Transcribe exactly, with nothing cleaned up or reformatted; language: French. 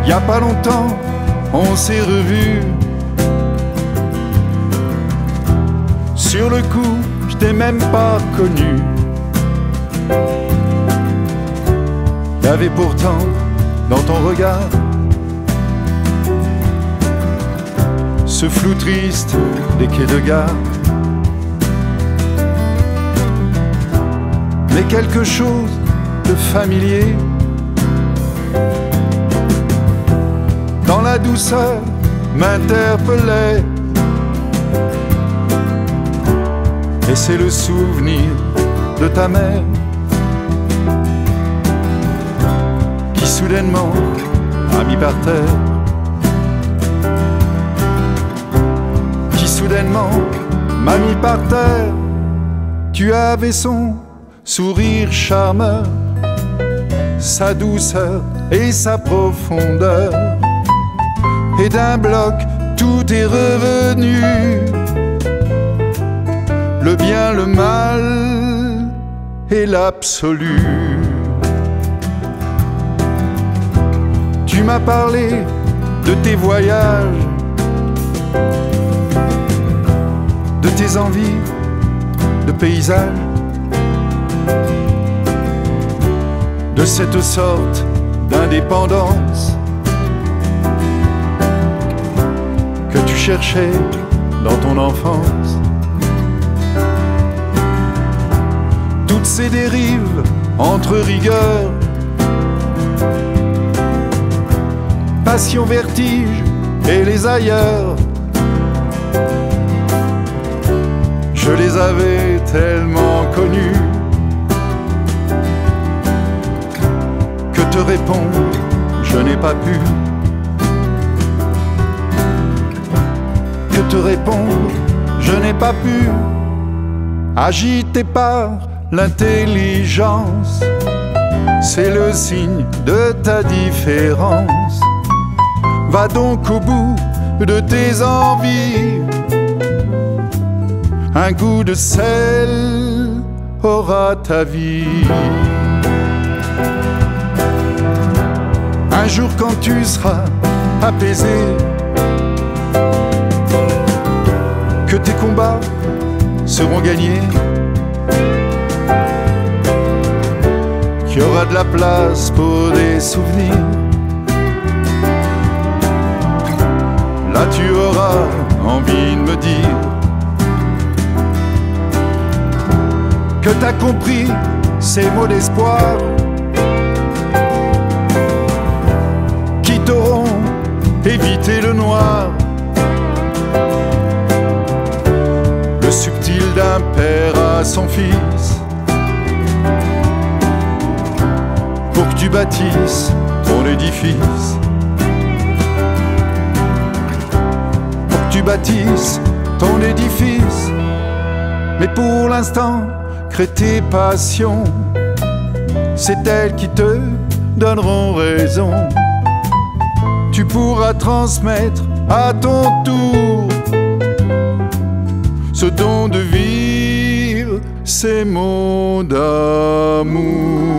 y a pas longtemps, on s'est revus. Sur le coup, je t'ai même pas connu. Y'avait pourtant dans ton regard ce flou triste des quais de gare. Mais quelque chose de familier dans la douceur m'interpellait. Et c'est le souvenir de ta mère qui soudainement m'a mis par terre, qui soudainement m'a mis par terre. Tu avais son sourire charmeur, sa douceur et sa profondeur, et d'un bloc tout est revenu. Le bien, le mal et l'absolu. Tu m'as parlé de tes voyages, de tes envies de paysages, de cette sorte d'indépendance que tu cherchais dans ton enfance. Toutes ces dérives entre rigueur, passion, vertige et les ailleurs, je les avais tellement connus que te répondre je n'ai pas pu, que te répondre je n'ai pas pu. Agité par l'intelligence, c'est le signe de ta différence. Va donc au bout de tes envies, un goût de sel aura ta vie. Un jour quand tu seras apaisé, que tes combats seront gagnés, qu'il y aura de la place pour des souvenirs, là tu auras envie de me dire que t'as compris ces mots d'espoir qui t'auront évité le noir, le subtil d'un père à son fils, pour que tu bâtisses ton édifice, pour que tu bâtisses ton édifice. Mais pour l'instant, crée tes passions, c'est elles qui te donneront raison. Tu pourras transmettre à ton tour ce don de vivre, ces mots d'amour.